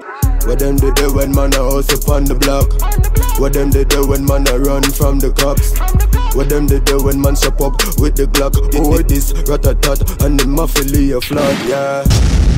What them they do when man a house up on the block? What them they do when man a run from the cops? What them they do when man shop up with the Glock? Oh, this rat-a-tat and the mafia flat, yeah.